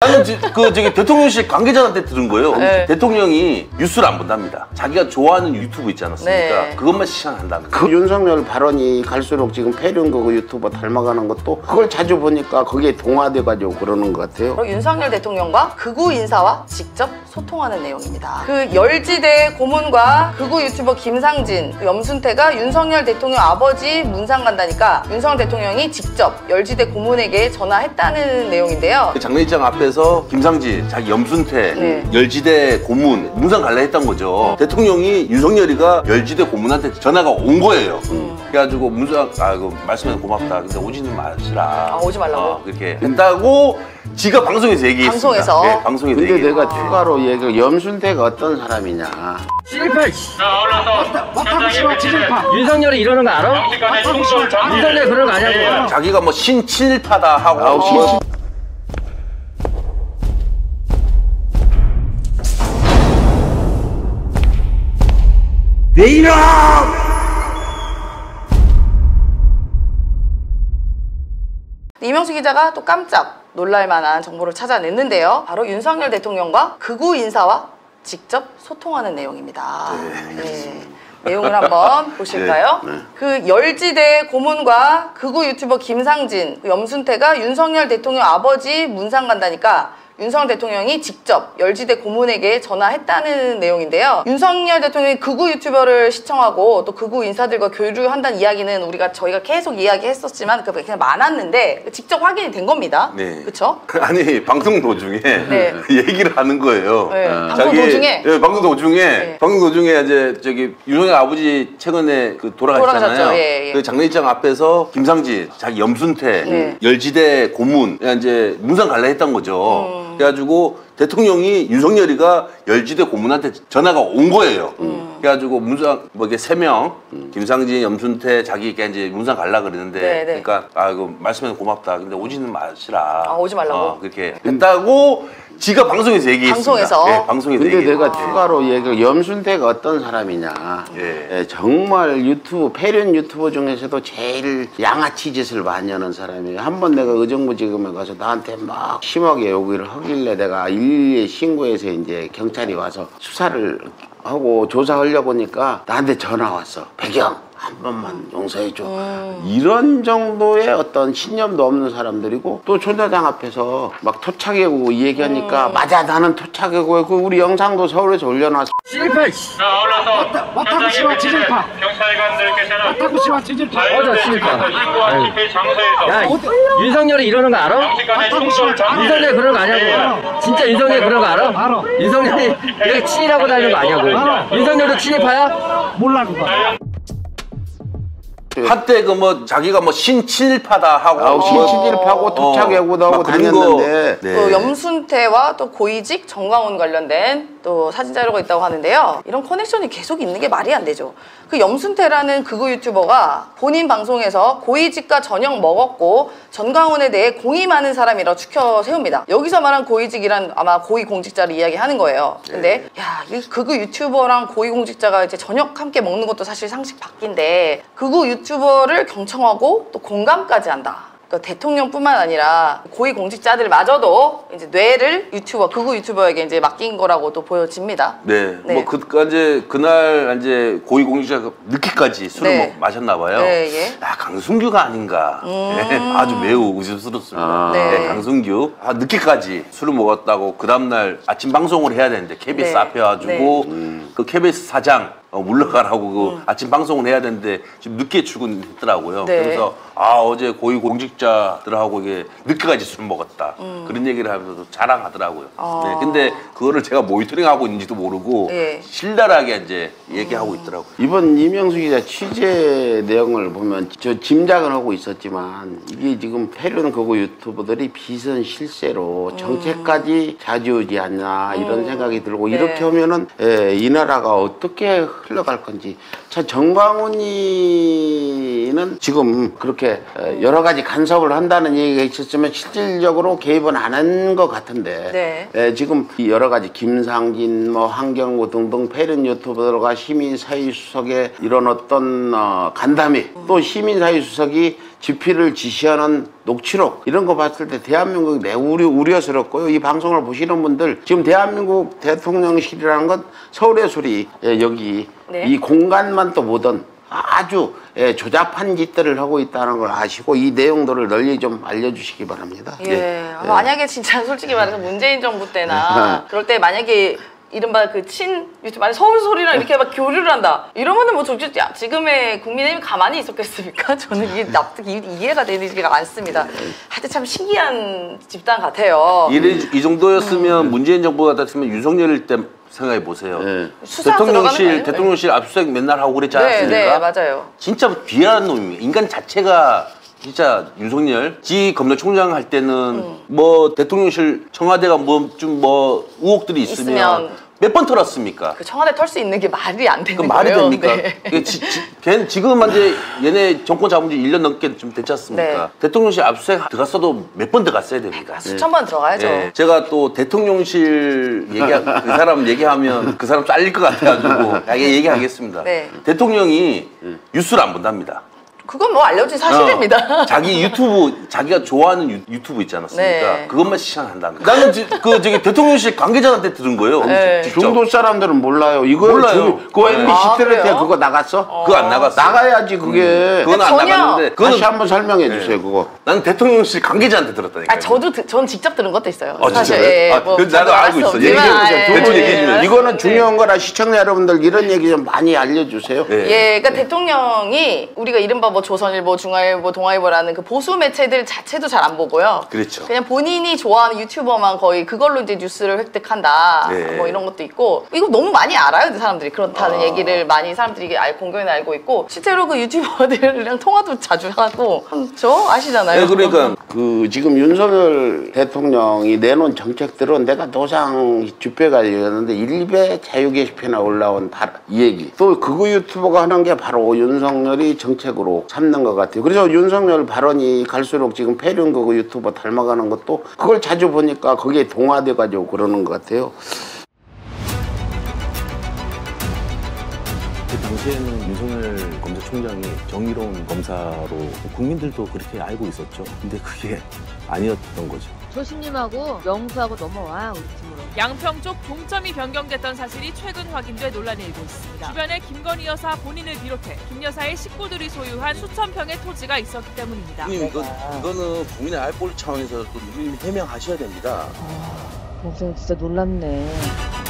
나는 저기 대통령실 관계자한테 들은 거예요. 네. 대통령이 뉴스를 안 본답니다. 자기가 좋아하는 유튜브 있지 않았습니까? 네. 그것만 시청한답니다. 그 윤석열 발언이 갈수록 지금 패륜거구 유튜버 닮아가는 것도 그걸 자주 보니까 거기에 동화돼가지고 그러는 것 같아요. 윤석열 대통령과 극우 인사와 직접 소통하는 내용입니다. 그 열지대 고문과 극우 유튜버 김상진, 그 염순태가 윤석열 대통령 아버지 문상 간다니까 윤석열 대통령이 직접 열지대 고문에게 전화했다는 내용인데요. 장례식장 앞에서 김상진, 자기 염순태, 열지대 고문 문상 갈라 했던 거죠. 대통령이 윤석열이가 열지대 고문한테 전화가 온 거예요. 그래가지고 문상 말씀해서 고맙다. 근데 오지는 마시라. 오지 말라고. 그렇게 했다고 지가 방송에서 얘기했습니다. 방송에서. 네, 방송에서 근데 얘기했어요. 내가 추가로 얘기 염순태가 어떤 사람이냐. 찔팔. 맞다고 찔팔. 윤석열이 이러는 거 알아? 윤석열 그런 거 아냐고. 자기가 뭐 신친일파다 하고. 내 이름! 이명수 기자가 또 깜짝 놀랄만한 정보를 찾아냈는데요. 바로 윤석열 대통령과 극우 인사와 직접 소통하는 내용입니다. 네. 내용을 한번 보실까요? 네. 그 열지대 고문과 극우 유튜버 김상진, 염순태가 윤석열 대통령 아버지 문상 간다니까 윤석열 대통령이 직접 열지대 고문에게 전화했다는 내용인데요. 윤석열 대통령이 극우 유튜버를 시청하고 또 극우 인사들과 교류한다는 이야기는 저희가 계속 이야기했었지만 그냥 많았는데 직접 확인이 된 겁니다. 네. 그렇죠? 아니 방송 도중에 네. 얘기를 하는 거예요. 네. 방송 도중에? 네, 방송 도중에 이제 저기 윤석열 아버지 최근에 돌아가셨잖아요. 예, 예. 그 장례식장 앞에서 김상진, 자기 염순태, 열지대 고문 이제 문상 갈라 했던 거죠. 그래가지고 대통령이 윤석열이가 열지대 고문한테 전화가 온 거예요. 그래가지고 문상 이게 3명 김상진, 염순태, 자기가 이제 문상 갈라 그랬는데 그러니까 이거 말씀해서 고맙다. 근데 오지는 마시라. 오지 말라고. 그렇게 했다고 지가 방송에서 얘기했습니다. 방송에서. 네, 방송에서. 근데 내가 추가로 얘기를 염순태가 어떤 사람이냐. 정말 패륜 유튜버 중에서도 제일 양아치 짓을 많이 하는 사람이에요. 한번 내가 의정부지검에 가서 나한테 막 심하게 요구를 하길래 내가 112에 신고해서 이제 경찰이 와서 수사를 하고 조사하려고 하니까 나한테 전화 왔어. 배경 한 번만 용서해줘. 이런 정도의 어떤 신념도 없는 사람들이고 또 총장장 앞에서 막 토착외고 얘기하니까 맞아 나는 토착외고고 우리 영상도 서울에서 올려놨어. 찔팔. 맞다고 찔팔. 경찰관들께서는 맞다고 찔팔. 맞아 찔팔. 신고한 집회 장소에서 야 윤석열이 이러는 거 알아? 윤석열 그런 거 아냐고. 진짜 윤석열 그런 거 알아? 알아. 윤석열이 이렇게 친일하고 다니는 거 아냐고. 알아. 윤석열도 친일파야? 몰라 그거. 한때 자기가 신친일파다 하고 신친일파고 토착외고도 하고 다녔는데 또 염순태와 또 고이직 정광훈 관련된 또 사진 자료가 있다고 하는데요. 이런 커넥션이 계속 있는 게 말이 안 되죠. 그 염순태라는 극우 유튜버가 본인 방송에서 고이직과 저녁 먹었고 전광훈에 대해 공이 많은 사람이라고 추켜 세웁니다. 여기서 말한 고이직이란 아마 고위공직자를 이야기하는 거예요. 근데 이 극우 유튜버랑 고위공직자가 이제 저녁 함께 먹는 것도 사실 상식 밖인데 극우 유튜버를 경청하고 또 공감까지 한다. 그러니까 대통령뿐만 아니라 고위공직자들 마저도 이제 뇌를 극우 유튜버에게 이제 맡긴 거라고도 보여집니다. 네. 그날 이제 고위공직자가 늦게까지 술을 마셨나 봐요. 강승규가 아닌가. 아주 매우 의심스럽습니다. 강승규 늦게까지 술을 먹었다고 그 다음날 아침 방송을 해야 되는데 KBS 앞에 와가지고 그 KBS 사장 물러가라고 아침 방송을 해야 되는데 지금 늦게 출근했더라고요. 그래서 어제 고위공직자들하고 이게 늦게까지 술 먹었다. 그런 얘기를 하면서 자랑하더라고요. 근데 그거를 제가 모니터링하고 있는지도 모르고 신랄하게 이제 얘기하고 있더라고요. 이번 이명수 기자 취재 내용을 보면 저 짐작을 하고 있었지만 이게 지금 패륜 극우 유튜버들이 비선 실세로 정책까지 좌지우지하냐 이런 생각이 들고 이렇게 하면은 이 나라가 어떻게 흘러갈 건지. 참 정광훈이는 지금 그렇게 여러 가지 간섭을 한다는 얘기가 있었지만 실질적으로 개입은 안 한 것 같은데 지금 여러 가지 김상진, 한경구 등등 패륜 유튜버들과 시민사회수석의 이런 어떤 간담회 또 시민사회수석이 집필을 지시하는 녹취록 이런 거 봤을 때 대한민국이 매우 우려스럽고요. 이 방송을 보시는 분들 지금 대한민국 대통령실이라는 건 서울의 소리 여기 네. 이 공간만 또 보던 아주 조잡한 짓들을 하고 있다는 걸 아시고 이 내용들을 널리 좀 알려주시기 바랍니다. 만약에 진짜 솔직히 말해서 문재인 정부 때나 그럴 때 만약에 이른바 그 친 유튜브 만약 서울소리랑 이렇게 막 교류를 한다 이러면은 뭐 지금의 국민의힘이 가만히 있었겠습니까? 저는 이게 납득이 이해가 되지가 않습니다. 하여튼 참 신기한 집단 같아요. 이 정도였으면 문재인 정부 같았으면 윤석열 때 생각해 보세요. 대통령실 압수수색 맨날 하고 그랬지 않습니까? 네, 맞아요. 진짜 귀한 놈입니다. 인간 자체가 진짜 윤석열 검찰총장 할 때는 뭐 대통령실 청와대가 뭐 좀 뭐 의혹들이 있으면 몇 번 털었습니까? 그 청와대 털 수 있는 게 말이 안 되는 말이 거예요. 됩니까? 네. 지금 이제 얘네 정권 잡은 지 1년 넘게 좀 됐지 않습니까? 네. 대통령실 압수수색 들어갔어도 몇 번 들어갔어야 됩니다. 수천 번 들어가야죠. 네. 제가 또 대통령실 그 사람 얘기하면 그 사람 잘릴 것 같아가지고 얘기하겠습니다. 네. 대통령이 뉴스를 안 본답니다. 그건 뭐 알려진 사실입니다. 자기 유튜브, 자기가 좋아하는 유튜브 있지 않았습니까? 네. 그것만 시청한답니다. 나는 저기 대통령실 관계자한테 들은 거예요. 네. 중도 사람들은 몰라요. 이거 몰라요. 그거 MBC 틀을 때 그래요? 그거 나갔어? 그거 안 나갔어. 나가야지 그게. 그건 안 전혀. 나갔는데. 다시 한번 설명해 주세요 그거. 나는 대통령실 관계자한테 들었다니까요. 전 직접 들은 것도 있어요. 진짜요? 나도 알고 있어. 대충 얘기해주면. 이거는 중요한 거라 시청자 여러분들 이런 얘기 좀 많이 알려주세요. 그러니까 대통령이 우리가 이른바 뭐 조선일보, 중앙일보, 동아일보라는 그 보수 매체들 자체도 잘 안 보고요. 그렇죠. 그냥 본인이 좋아하는 유튜버만 거의 그걸로 이제 뉴스를 획득한다. 네. 뭐 이런 것도 있고. 이거 너무 많이 알아요, 사람들이. 그렇다는 얘기를 많이 사람들이 공공연히 알고 있고. 실제로 그 유튜버들이랑 통화도 자주 하고. 저 아시잖아요. 네, 그러니까 그 지금 윤석열 대통령이 내놓은 정책들은 내가 노상 주배가였는데 일베 자유 게시판에 올라온 이 얘기. 또 극우 유튜버가 하는 게 바로 윤석열이 정책으로 삼는 것 같아요. 그래서 윤석열 발언이 갈수록 지금 폐륜극우 유튜버 닮아가는 것도 그걸 자주 보니까 거기에 동화돼가지고 그러는 것 같아요. 그 당시에는 윤석열 검찰총장이 정의로운 검사로 국민들도 그렇게 알고 있었죠. 근데 그게 아니었던 거죠. 조심님하고 명수하고 넘어와 우리 팀으로. 양평 쪽 종점이 변경됐던 사실이 최근 확인돼 논란이 일고 있습니다. 주변에 김건희 여사 본인을 비롯해 김 여사의 식구들이 소유한 수천 평의 토지가 있었기 때문입니다. 이거는 국민의 알 권리 차원에서 또 누님 해명하셔야 됩니다. 동생 진짜 놀랍네.